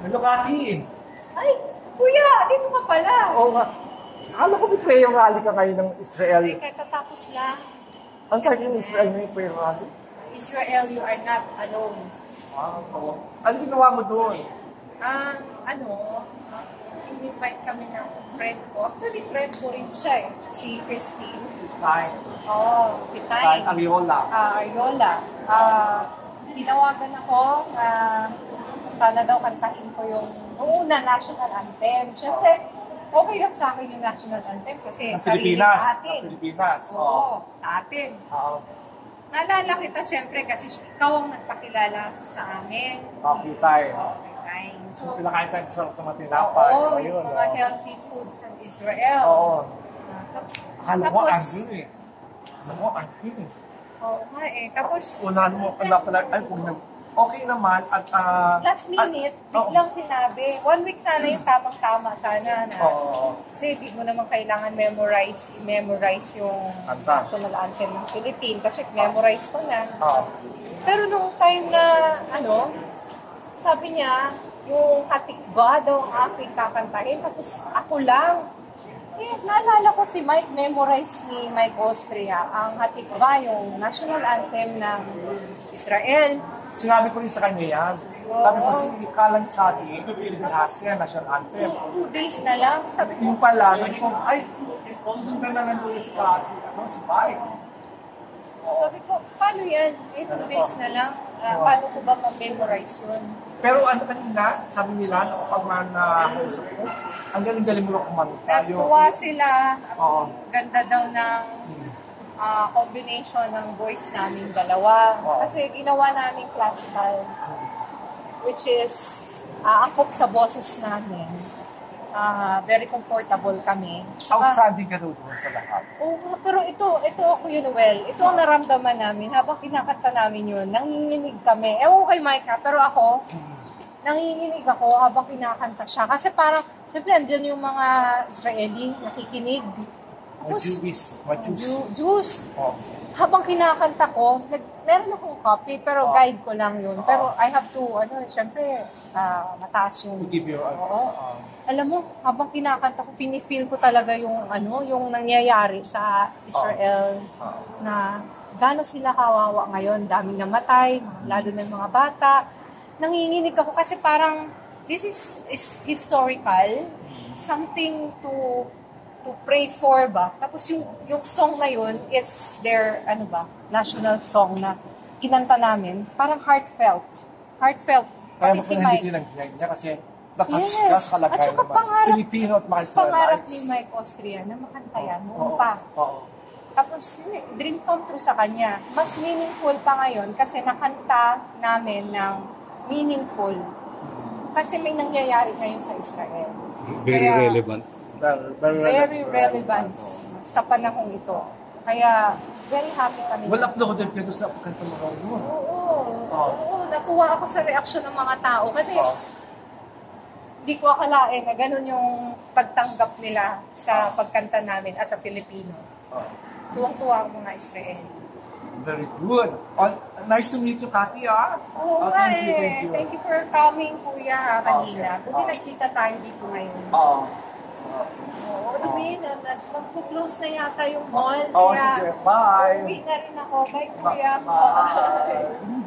Hello, Cathy. Ay, kuya, dito ka pala. Oo nga. Akala ko may prayer rally ka ngayon ng Israel. Ay, katatapos lang. Ang sabi ng Israel may prayer rally? Israel, you are not alone. Oo. Ano ginawa mo doon? In-invite kami ng friend ko. Actually, friend ko rin siya eh. Si Christine. Si Tay. Oo, si Tay Tay. Ariola. Ariola. Tinawagan ako na sana daw kantahin ko yung una national anthem. Siyempre, okay lang sa akin yung national anthem kasi sarili natin. Sa Pilipinas. Oo, sa atin. Oo. Naalala kita siyempre kasi ikaw ang nagpakilala sa amin. Okay, Tay. Okay. So, pinakain tayo sa mga tinapay. Oo, yung mga healthy food from Israel. Oo. Akala mo, Tapos, angin eh. Akala mo, angin eh. oo nga eh. Tapos, Unahan mo, pala, ay, okay naman at... last minute, biglang sinabi, 1 week sana yung tamang-tama sana na. Oo. Kasi di mo naman kailangan memorize yung Kanta. national anthem ng Philippines kasi memorize ko na. Oo. Pero nung time na, sabi niya, yung hatikba daw ang aking kakantahin, tapos ako lang. Eh, naalala ko si Mike, memorize ni Mike Austria, ang hatikba, yung national anthem ng Israel. Sinabi ko rin sa kanya yan. Sabi ko, si Kalan Kati, Pilipinas yan, national anthem. 2 days na lang, sabi ko, Yung pala, sabi ko, ay, susundan na lang doon si Kasi, si Mike. sabi ko, paano yan? 2 days na lang, paano ko ba ma-memorize yun? Pero ano kanina, sabi nila, kapag na-usap ko, ang galing-galing mo lang kumanta. Natuwa sila, Oo. ganda daw ng combination ng voice namin dalawa. Wow. Kasi ginawa namin classical, which is angkop sa boses namin. Very comfortable kami. Outstanding ka doon sa lahat. Oo, pero ito ako yun, well. Ito ang naramdaman namin. Habang kinakanta namin yun, nanginginig kami. Ewan ko kay Micah, pero ako, nanginginig ako habang kinakanta siya. Kasi parang, siyempre, andyan yung mga Israeli nakikinig. Jews. Oh. Habang kinakanta ko, meron akong copy, pero guide ko lang yun. Pero I have to, siyempre, mataas yung... To give you Oo. Alam mo, habang kinakanta ko, pinifeel ko talaga yung, yung nangyayari sa Israel, na gano'n sila kawawa ngayon, daming namatay, lalo na mga bata. Nanginginig ako kasi parang, this is historical, something to pray for ba? Tapos yung song na yun, it's their, national song na kinanta namin. Parang heartfelt. Heartfelt. Kaya Pati mo si hindi Mike. tinanggihan niya kasi nakatch ka sa kalagay At saka naman. Filipino at mga Israelites. Pangarap ni Mike Austria na makanta yan noon pa. Oo. Tapos, dream come true sa kanya. Mas meaningful pa ngayon kasi nakanta namin ng meaningful. Kasi may nangyayari ngayon sa Israel. Very relevant. Very relevant sa panahong ito. Kaya, very happy kami. Well, uploaded ka doon sa kanta mo mo. Oo. Natuwa ako sa reaksyon ng mga tao. Kasi, di ko akalain na ganun yung pagtanggap nila sa pagkanta namin as a Filipino. Tuwang-tuwa ang mga Israeli. Very good. Nice to meet you, Cathy, Oo nga eh. Thank you for coming, kuya, kanina. Buti nagkita tayo dito ngayon. Oo, Lubin, mag-close na yata yung mall. Sige. Bye. Uwi na rin ako. Bye, kuya. Bye.